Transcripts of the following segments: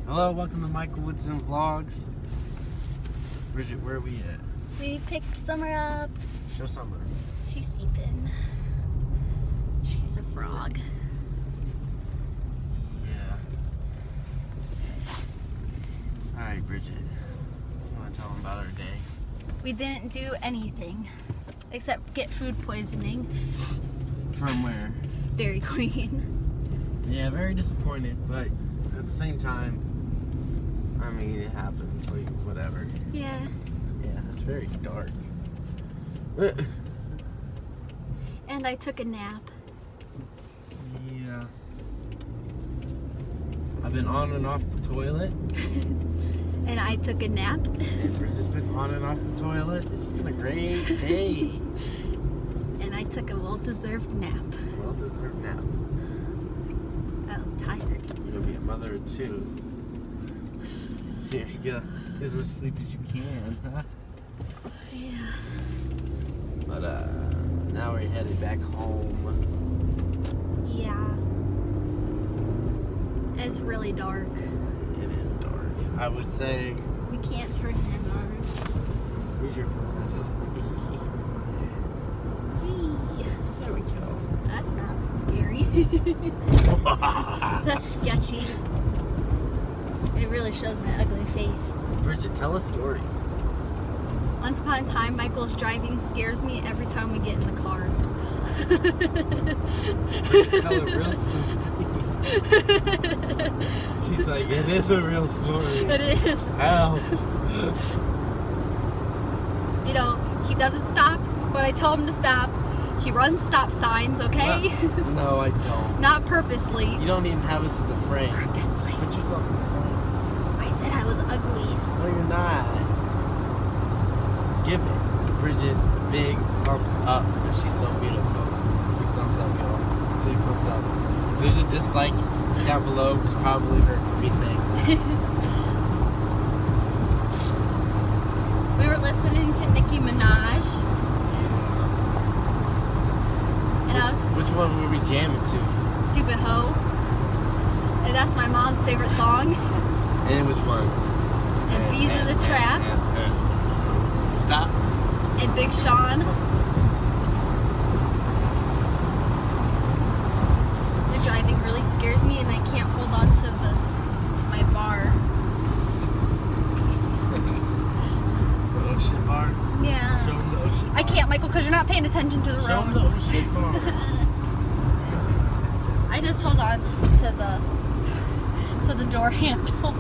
Hello, welcome to Michael Woodson Vlogs. Bridget, where are we at? We picked Summer up. Show Summer. She's sleeping. She's a frog. Yeah. Alright, Bridget. You want to tell them about our day? We didn't do anything except get food poisoning. From where? Dairy Queen. Yeah, very disappointed, but at the same time, I mean, it happens, like, whatever. Yeah. Yeah, it's very dark. And I took a nap. Yeah. I've been on and off the toilet. And I took a nap. And Bridget's been on and off the toilet. This has been a great day. And I took a well-deserved nap. Well-deserved nap. I was tired. You're gonna be a mother of two. Here you go. Get as much sleep as you can, huh? Yeah. But now we're headed back home. Yeah. It's really dark. It is dark. I would say. We can't turn in ours. Where's your phone? There we go. That's not scary. That's sketchy. It really shows my ugly face. Bridget, tell a story. Once upon a time, Michael's driving scares me every time we get in the car. Bridget, tell a real story. She's like, it is a real story. It is. Help. You know, he doesn't stop when I tell him to stop. He runs stop signs, okay? No, I don't. Not purposely. You don't even have us in the frame. Purposely. Put yourself in the frame. I said I was ugly. No, you're not. Give it, Bridget, a big thumbs up because she's so beautiful. Big thumbs up, y'all. Big thumbs up. If there's a dislike down below, it's probably her for me saying that. We were listening to Nicki Minaj. And I was Which one were we jamming to? Stupid Hoe. And that's my mom's favorite song. And which one? And Bees in the Trap. Stop. And Big Sean. The driving really scares me, and I can't hold on to my bar. The ocean bar? Yeah. Show them the ocean bar. I can't, Michael, because you're not paying attention to the Show them the road. ocean bar. I just hold on to the door handle.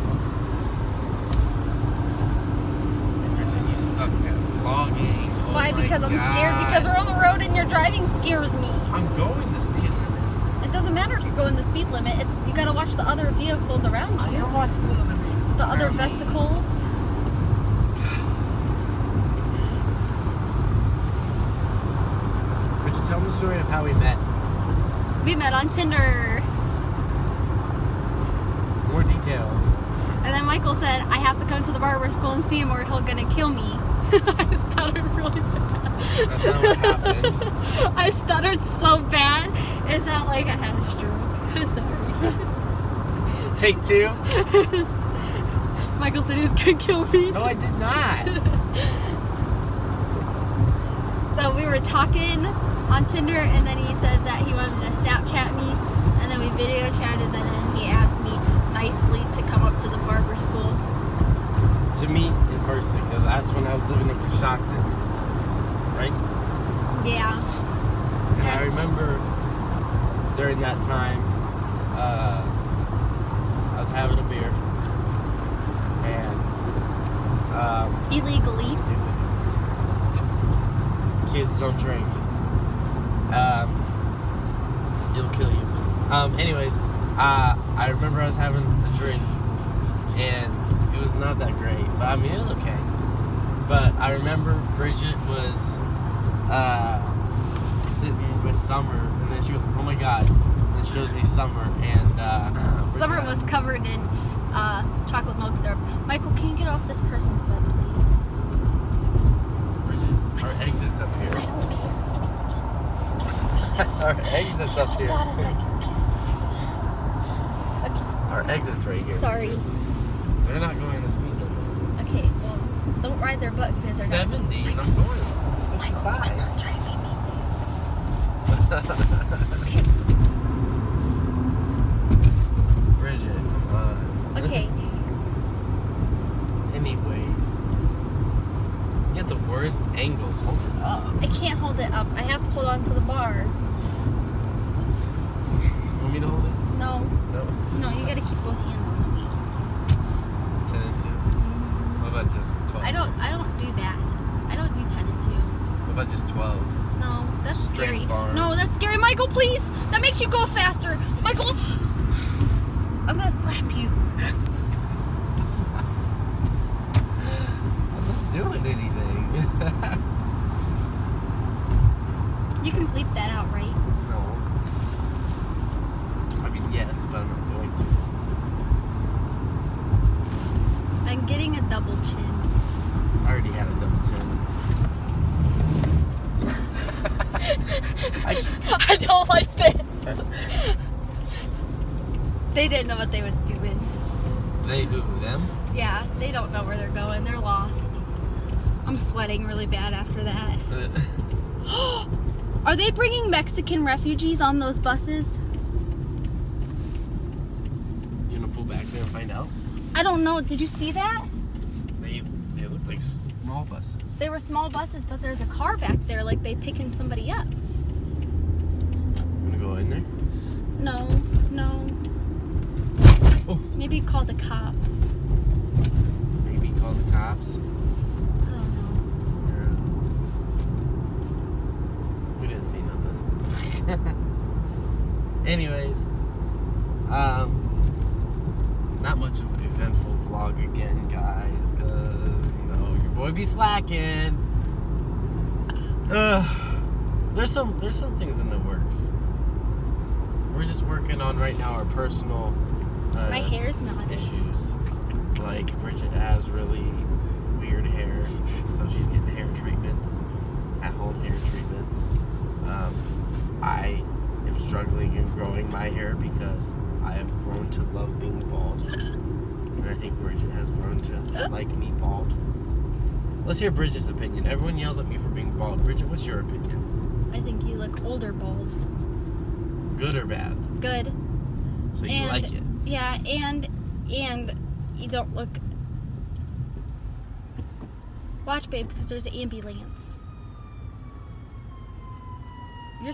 You suck at vlogging. Oh Why? my Because I'm scared. God. Because we're on the road and your driving scares me. I'm going the speed limit. It doesn't matter if you're going the speed limit. It's you gotta watch the other vehicles around I you. am watching the other vehicles. The other around me. vesicles. Could you tell me the story of how we met? We met on Tinder. More detail. And then Michael said, I have to come to the barber school and see him or he'll gonna kill me. I stuttered really bad. That's not what happened. I stuttered so bad. It sounded like I had a stroke. Sorry. Take two? Michael said he was gonna kill me. No, I did not. So we were talking on Tinder, and then he said that he wanted to Snapchat me, and then we video chatted, and then he asked me nicely to come up to the barber school. To meet in person, because that's when I was living in Coshocton. Right? Yeah. And I remember during that time, I was having a beer. And Illegally. Kids don't drink. It'll kill you. Anyways, I remember I was having a drink, and it was not that great, but I mean it was okay. But I remember Bridget was sitting with Summer, and then she goes, "Oh my God!" and then shows me Summer, and Summer was covered in chocolate milk syrup. Michael, can you get off this person's bed, please? Bridget, our exit's up here. Our exit's up here. Hold on a second. Okay. Our exit's right here. Sorry. They're not going the speed limit. Okay, well, don't ride their butt because they're 70, and I'm going 55. Try to beat me too. Okay. Bridget, come on. Okay. Anyways. You have the worst angles. Hold it up. I can't hold it up. I have to hold on to the bar. You want me to hold it? No. No. No, you gotta keep both hands on the wheel. 10 and 2. What about just 12? I don't do that. I don't do 10 and 2. What about just 12? No, that's Straight scary. bar. No, that's scary. Michael, please. That makes you go faster. Michael, I'm gonna slap you. I'm not doing anything. You can bleep that out, right? No. I mean, yes, but I'm not going to. I'm getting a double chin. I already had a double chin. I don't like this. They didn't know what they was doing. They who? Them? Yeah, they don't know where they're going. They're lost. I'm sweating really bad after that. Are they bringing Mexican refugees on those buses? You wanna pull back there and find out? I don't know. Did you see that? They look like small buses. They were small buses, but there's a car back there like they picking somebody up. You wanna go in there? No, no. Oh. Maybe call the cops. Maybe call the cops. I don't know. Yeah. We didn't see nothing. Anyways, not much of an eventful vlog again, guys, because your boy be slacking. There's some things in the works. We're just working on right now our personal My hair's not issues. Like Bridget has really weird hair, so she's getting hair treatments, at-home hair treatments. I am struggling in growing my hair because I have grown to love being bald, and I think Bridget has grown to like me bald. Let's hear Bridget's opinion. Everyone yells at me for being bald. Bridget, what's your opinion? I think you look older bald. Good or bad? Good. So you like it? Yeah, and you don't look. Watch, babe, because there's an ambulance. You're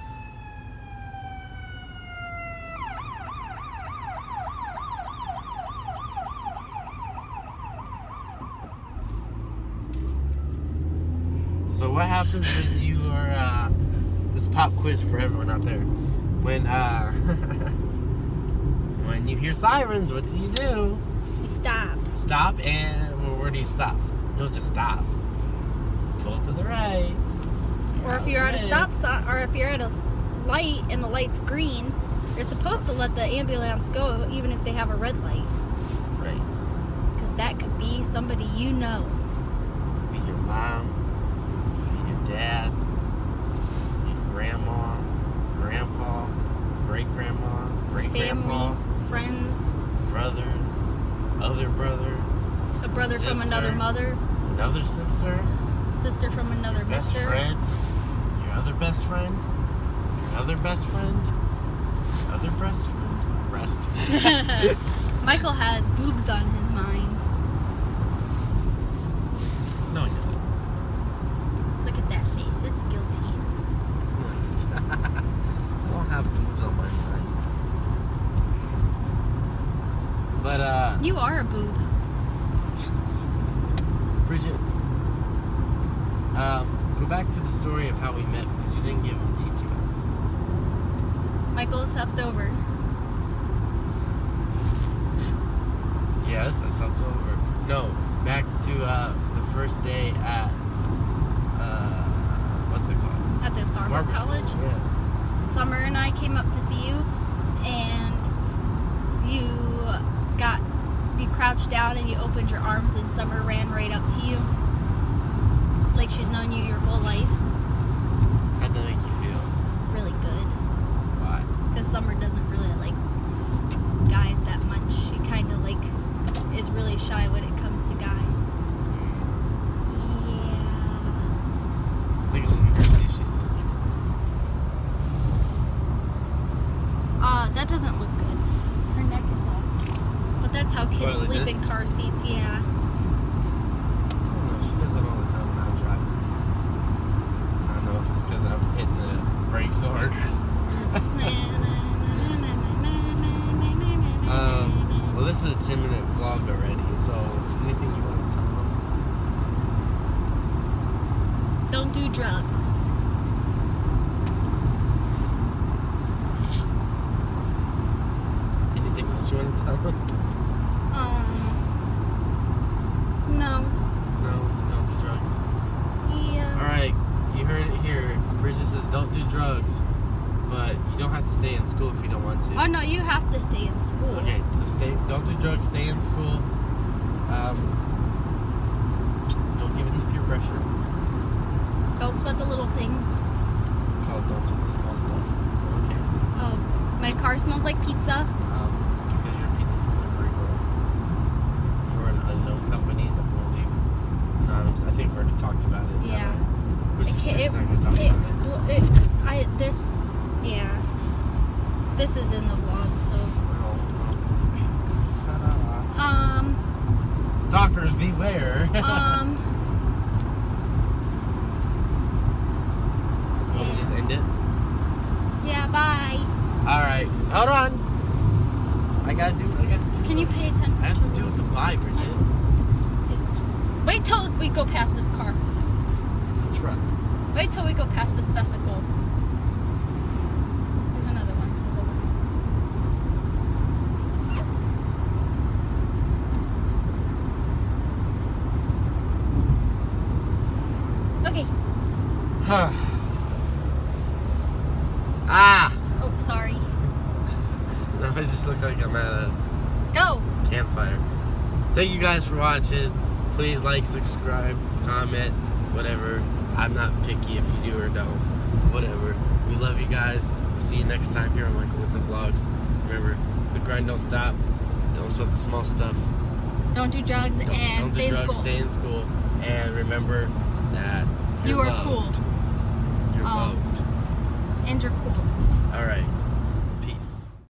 So what happens when you are, this is pop quiz for everyone out there. When, when you hear sirens, what do? You stop. Stop, and well, where do you stop? You'll just stop. Pull to the right. Or if you're at a stop sign, or if you're at a light and the light's green, you're supposed to let the ambulance go even if they have a red light. Right. Because that could be somebody you know. Be your mom, be your dad, be your grandma, grandpa, great-grandma, great-grandpa, Family, friends, brother, other brother, a brother from sister, another mother, another sister, sister from another best mister. friend, your other best friend, your other best friend, other breast friend, breast. Michael has boobs on his mind. No, he doesn't. Look at that face. It's guilty. I don't have boobs on my mind. But, You are a boob. Bridget, go back to the story of how we met because you didn't give him detail. Michael stepped over. Yes, I slept over. No, back to the first day at what's it called? At the barber college. School. Yeah. Summer and I came up to see you, and you crouched down and you opened your arms, and Summer ran right up to you, like she's known you your whole life. How'd that make you feel? Really good. Why? Because Summer doesn't really like guys that much. that doesn't look good. Her neck is all. But that's how kids Well, sleep did? in car seats, yeah. I don't know. She does it all the time when I'm driving. I don't know if it's because I'm hitting the brakes so hard. Well, this is a 10-minute vlog already, so anything you want to tell them? Don't do drugs. Anything else you want to tell them? No. No, just don't do drugs. Yeah. Alright, you heard it here. Bridget says don't do drugs, but you don't have to stay in school if you don't want to. Oh no, you have to stay in school. Okay, so don't do drugs, stay in school. Don't give in to peer pressure. Don't sweat the little things. It's called don't sweat the small stuff. Okay. Oh, my car smells like pizza. Because you're a pizza delivery girl for an unknown company that won't leave anonymous. I think we've already talked about it. Yeah. Which It is can't- not gonna talk about Yeah. This is in the vlog, so. Ta-da. Stalkers beware. You want me to just end it? Yeah, bye. Alright, hold on. I gotta do. Can you pay attention? I have to do a goodbye, Bridget. Wait till we go past this car. It's a truck. Wait till we go past this vesicle. There's another one, so hold on. Okay. Ah! Oh, sorry. No, I just look like I'm at a Go! campfire. Thank you guys for watching. Please like, subscribe, comment, whatever. I'm not picky if you do or don't. Whatever. We love you guys. We'll see you next time here on Michael Woodson Vlogs. Remember, the grind don't stop. Don't sweat the small stuff. Don't do drugs and Don't stay do drugs, in school. stay in school. And remember that You you're are loved. cool. You're loved. And you're cool. Alright.